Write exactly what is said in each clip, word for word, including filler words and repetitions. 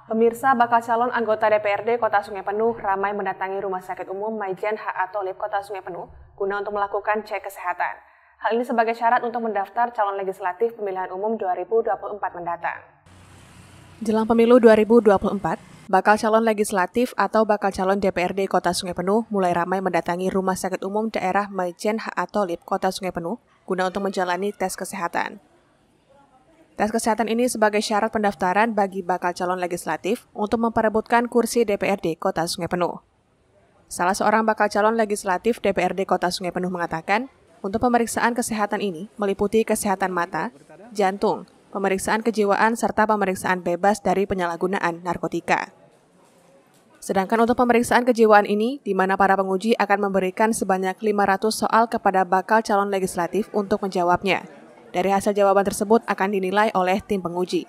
Pemirsa, bakal calon anggota D P R D Kota Sungai Penuh ramai mendatangi Rumah Sakit Umum Maijen H A Tholib Kota Sungai Penuh guna untuk melakukan cek kesehatan. Hal ini sebagai syarat untuk mendaftar calon legislatif pemilihan umum dua ribu dua puluh empat mendatang. Jelang pemilu dua ribu dua puluh empat, bakal calon legislatif atau bakal calon D P R D Kota Sungai Penuh mulai ramai mendatangi Rumah Sakit Umum Daerah Maijen H A Tholib Kota Sungai Penuh guna untuk menjalani tes kesehatan. Tes kesehatan ini sebagai syarat pendaftaran bagi bakal calon legislatif untuk memperebutkan kursi D P R D Kota Sungai Penuh. Salah seorang bakal calon legislatif D P R D Kota Sungai Penuh mengatakan, untuk pemeriksaan kesehatan ini meliputi kesehatan mata, jantung, pemeriksaan kejiwaan, serta pemeriksaan bebas dari penyalahgunaan narkotika. Sedangkan untuk pemeriksaan kejiwaan ini, di mana para penguji akan memberikan sebanyak lima ratus soal kepada bakal calon legislatif untuk menjawabnya. Dari hasil jawaban tersebut akan dinilai oleh tim penguji.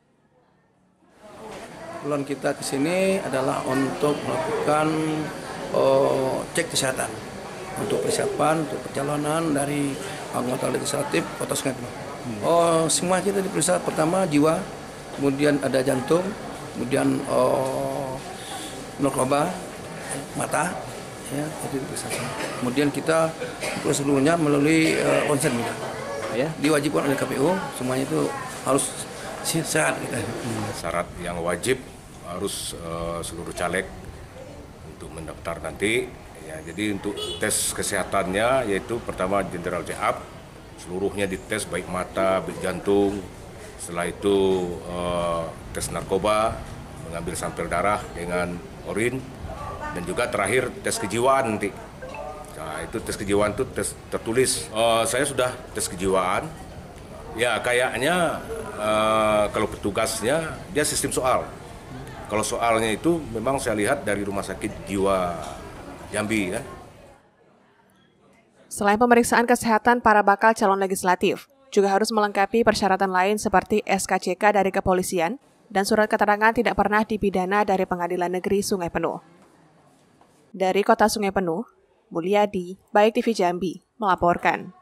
Tujuan kita ke sini adalah untuk melakukan oh, cek kesehatan untuk persiapan untuk perjalanan dari anggota legislatif Kota Sungai Penuh. Oh, semua kita diperiksa, pertama jiwa, kemudian ada jantung, kemudian oh, narkoba, mata, ya, itu diperiksa. Kemudian kita prosedurnya melalui uh, ronsen juga. Ya, diwajibkan oleh K P U, semuanya itu harus sehat. Syarat yang wajib harus uh, seluruh caleg untuk mendaftar nanti. Ya, jadi untuk tes kesehatannya yaitu pertama general check up, seluruhnya dites baik mata, baik jantung. Setelah itu uh, tes narkoba, mengambil sampel darah dengan urin, dan juga terakhir tes kejiwaan nanti. Nah, itu tes kejiwaan itu tes tertulis. Uh, saya sudah tes kejiwaan. Ya, kayaknya uh, kalau petugasnya dia sistem soal. Kalau soalnya itu memang saya lihat dari Rumah Sakit Jiwa Jambi, ya. Selain pemeriksaan kesehatan para bakal calon legislatif, juga harus melengkapi persyaratan lain seperti S K C K dari kepolisian dan surat keterangan tidak pernah dipidana dari Pengadilan Negeri Sungai Penuh. Dari Kota Sungai Penuh, Mulyadi, Baik T V Jambi, melaporkan.